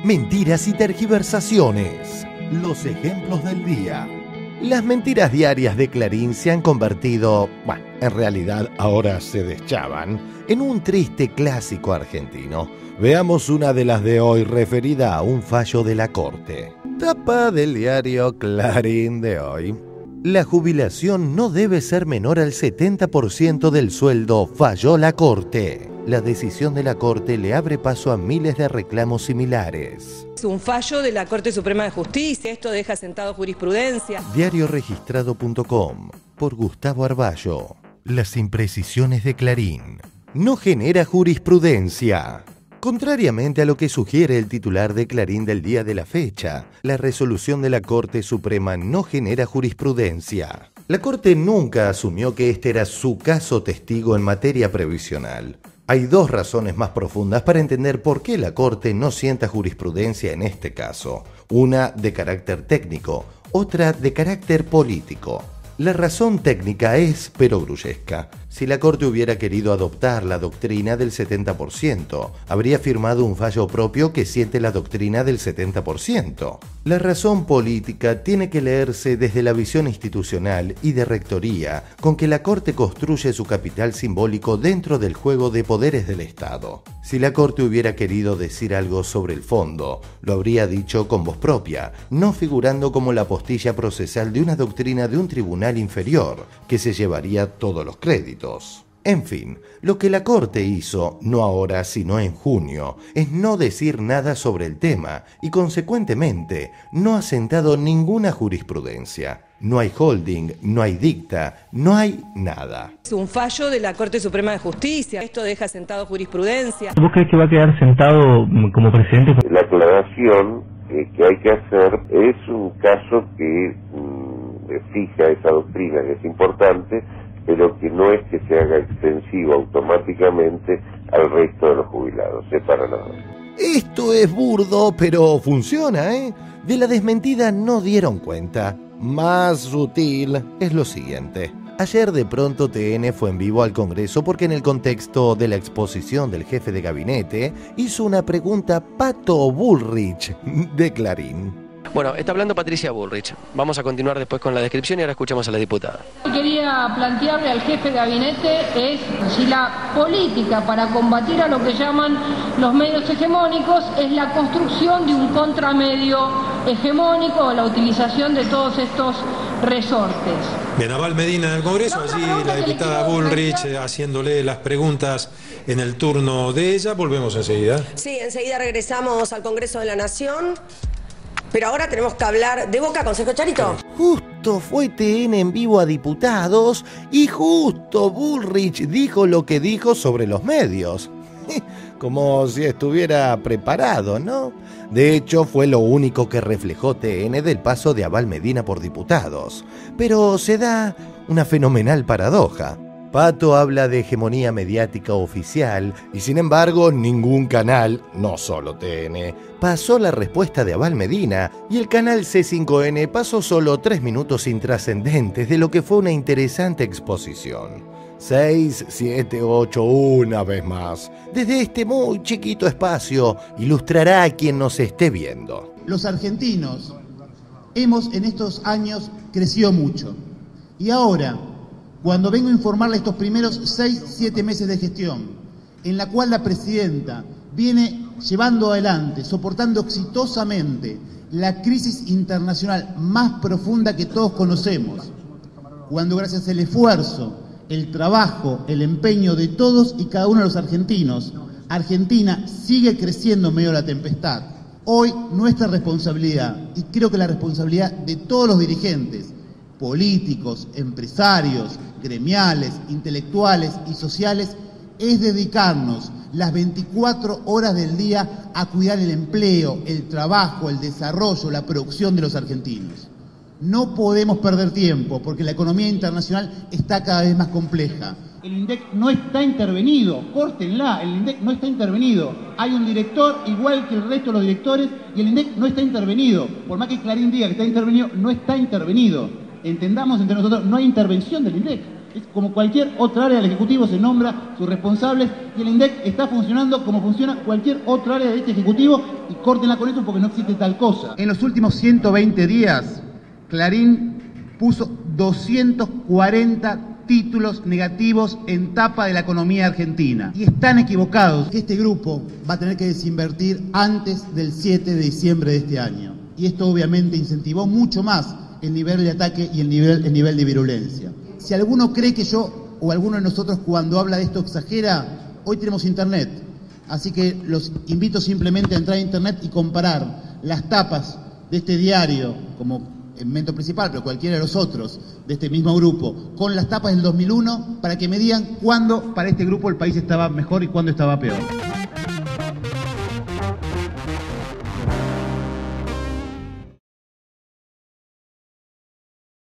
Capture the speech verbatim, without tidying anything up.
Mentiras y tergiversaciones. Los ejemplos del día. Las mentiras diarias de Clarín se han convertido, bueno, en realidad ahora se deschavan, en un triste clásico argentino. Veamos una de las de hoy referida a un fallo de la Corte. Tapa del diario Clarín de hoy. La jubilación no debe ser menor al setenta por ciento del sueldo, falló la Corte. La decisión de la Corte le abre paso a miles de reclamos similares. Es un fallo de la Corte Suprema de Justicia, esto deja sentado jurisprudencia. diario registrado punto com, por Gustavo Arballo. Las imprecisiones de Clarín. No genera jurisprudencia. Contrariamente a lo que sugiere el titular de Clarín del día de la fecha, la resolución de la Corte Suprema no genera jurisprudencia. La Corte nunca asumió que este era su caso testigo en materia previsional. Hay dos razones más profundas para entender por qué la Corte no sienta jurisprudencia en este caso. Una de carácter técnico, otra de carácter político. La razón técnica es perogrullesca. Si la Corte hubiera querido adoptar la doctrina del setenta por ciento, habría firmado un fallo propio que siente la doctrina del setenta por ciento. La razón política tiene que leerse desde la visión institucional y de rectoría con que la Corte construye su capital simbólico dentro del juego de poderes del Estado. Si la Corte hubiera querido decir algo sobre el fondo, lo habría dicho con voz propia, no figurando como la postilla procesal de una doctrina de un tribunal inferior, que se llevaría todos los créditos. En fin, lo que la Corte hizo, no ahora sino en junio, es no decir nada sobre el tema y consecuentemente no ha sentado ninguna jurisprudencia. No hay holding, no hay dicta, no hay nada. Es un fallo de la Corte Suprema de Justicia, esto deja sentado jurisprudencia. ¿Vos crees que va a quedar sentado como presidente? La aclaración eh, que hay que hacer es un caso que mmm, fija esa doctrina que es importante, pero que no es que se haga extensivo automáticamente al resto de los jubilados, es para nada. Esto es burdo, pero funciona, ¿eh? De la desmentida no dieron cuenta. Más sutil es lo siguiente. Ayer de pronto T N fue en vivo al Congreso porque en el contexto de la exposición del jefe de gabinete hizo una pregunta Pato Bullrich de Clarín. Bueno, está hablando Patricia Bullrich. Vamos a continuar después con la descripción y ahora escuchamos a la diputada. Lo que quería plantearle al jefe de gabinete es si la política para combatir a lo que llaman los medios hegemónicos es la construcción de un contramedio hegemónico o la utilización de todos estos resortes. Bien, Abal Medina en el Congreso, allí la diputada Bullrich haciéndole las preguntas en el turno de ella. Volvemos enseguida. Sí, enseguida regresamos al Congreso de la Nación. Pero ahora tenemos que hablar de Boca, Consejo Charito. Justo fue T N en vivo a diputados y justo Bullrich dijo lo que dijo sobre los medios. Como si estuviera preparado, ¿no? De hecho, fue lo único que reflejó T N del paso de Abal Medina por diputados. Pero se da una fenomenal paradoja. Pato habla de hegemonía mediática oficial y sin embargo ningún canal, no solo T N, pasó la respuesta de Abal Medina y el canal C cinco N pasó solo tres minutos intrascendentes de lo que fue una interesante exposición. seis, siete, ocho, una vez más. Desde este muy chiquito espacio ilustrará a quien nos esté viendo. Los argentinos hemos en estos años crecido mucho y ahora, cuando vengo a informarle estos primeros seis, siete meses de gestión, en la cual la presidenta viene llevando adelante, soportando exitosamente la crisis internacional más profunda que todos conocemos, cuando gracias al esfuerzo, el trabajo, el empeño de todos y cada uno de los argentinos, Argentina sigue creciendo en medio de la tempestad. Hoy nuestra responsabilidad, y creo que la responsabilidad de todos los dirigentes, políticos, empresarios, gremiales, intelectuales y sociales, es dedicarnos las veinticuatro horas del día a cuidar el empleo, el trabajo, el desarrollo, la producción de los argentinos. No podemos perder tiempo porque la economía internacional está cada vez más compleja. El INDEC no está intervenido, córtenla, el INDEC no está intervenido. Hay un director igual que el resto de los directores y el INDEC no está intervenido. Por más que Clarín diga que está intervenido, no está intervenido. Entendamos entre nosotros, no hay intervención del INDEC. Es como cualquier otra área del Ejecutivo, se nombra sus responsables y el INDEC está funcionando como funciona cualquier otra área de este Ejecutivo y córtenla con eso porque no existe tal cosa. En los últimos ciento veinte días, Clarín puso doscientos cuarenta títulos negativos en tapa de la economía argentina. Y están equivocados. Este grupo va a tener que desinvertir antes del siete de diciembre de este año. Y esto obviamente incentivó mucho más el nivel de ataque y el nivel, el nivel de virulencia. Si alguno cree que yo o alguno de nosotros cuando habla de esto exagera, hoy tenemos internet. Así que los invito simplemente a entrar a internet y comparar las tapas de este diario como elemento principal, pero cualquiera de los otros de este mismo grupo, con las tapas del dos mil uno, para que me digan cuándo para este grupo el país estaba mejor y cuándo estaba peor.